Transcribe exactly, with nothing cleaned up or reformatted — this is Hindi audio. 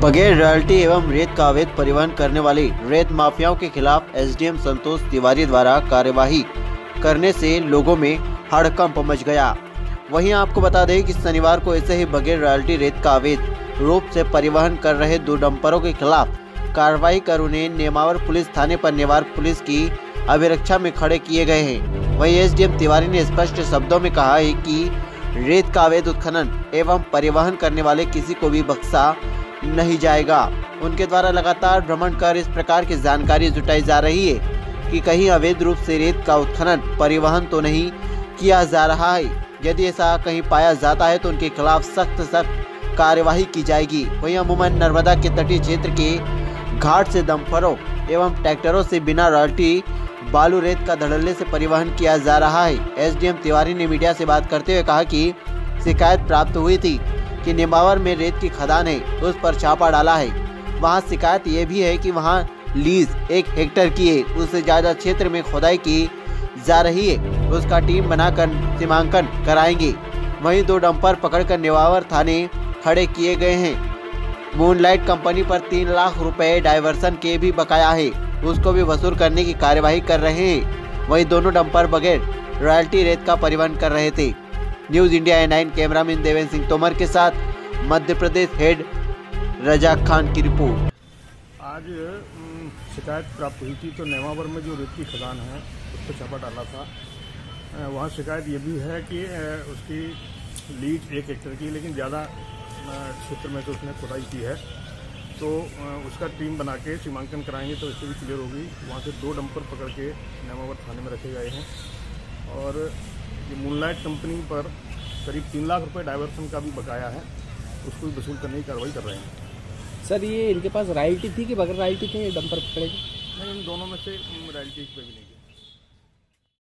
बगैर रॉयल्टी एवं रेत का अवैध परिवहन करने वाले रेत माफियाओं के खिलाफ एसडीएम संतोष तिवारी द्वारा कार्यवाही करने से लोगों में हड़कंप मच गया। वहीं आपको बता दें कि शनिवार को ऐसे ही बगैर रॉयल्टी रेत का अवैध रूप से परिवहन कर रहे दो डंपरों के खिलाफ कार्रवाई कर उन्हें नेमावर पुलिस थाने पर नेवार पुलिस की अभिरक्षा में खड़े किए गए हैं। वहीं एसडीएम तिवारी ने स्पष्ट शब्दों में कहा है कि रेत का अवैध उत्खनन एवं परिवहन करने वाले किसी को भी बख्शा नहीं जाएगा। उनके द्वारा लगातार भ्रमण कर इस प्रकार की जानकारी जुटाई जा रही है कि कहीं अवैध रूप से रेत का उत्खनन परिवहन तो नहीं किया जा रहा है। यदि ऐसा कहीं पाया जाता है तो उनके खिलाफ सख्त सख्त कार्यवाही की जाएगी। वहीं अमूमन नर्मदा के तटीय क्षेत्र के घाट से डंपरों एवं ट्रैक्टरों से बिना रॉयल्टी बालू रेत का धड़ल्ले से परिवहन किया जा रहा है। एसडीएम तिवारी ने मीडिया से बात करते हुए कहा कि शिकायत प्राप्त हुई थी कि नेमावर में रेत की खदान है, उस पर छापा डाला है। वहां शिकायत ये भी है कि वहां लीज एक हेक्टेयर की है, उससे ज़्यादा क्षेत्र में खुदाई की जा रही है। उसका टीम बनाकर सीमांकन कराएंगे। वहीं दो डंपर पकड़कर नेमावर थाने खड़े किए गए हैं। मूनलाइट कंपनी पर तीन लाख रुपए डाइवर्सन के भी बकाया है, उसको भी वसूल करने की कार्यवाही कर रहे हैं। वहीं दोनों डंपर बगैर रॉयल्टी रेत का परिवहन कर रहे थे। News India A nine cameraman Devendra Singh Tomar के साथ मध्य प्रदेश हेड रजाक खान की रिपोर्ट। आज शिकायत प्राप्त हुई थी तो नेमावर में जो रेत की खदान है उस पर छापा डाला था। वहाँ शिकायत ये भी है कि उसकी लीज एक हेक्टेयर की, लेकिन ज़्यादा क्षेत्र में तो उसने खुदाई की है, तो उसका टीम बना के सीमांकन कराएंगे तो इससे भी क्लियर होगी। वहाँ से दो डंपर पकड़ के नेमावर थाने में रखे गए हैं और ये मूनलाइट कंपनी पर करीब तीन लाख रुपए डाइवर्सन का भी बकाया है, उसको भी वसूल करने की कार्रवाई कर रहे हैं। सर, ये इनके पास रॉयल्टी थी कि बगैर रॉयल्टी थे डंपर पकड़े? नहीं, इन दोनों में से रॉयल्टी पे भी नहीं।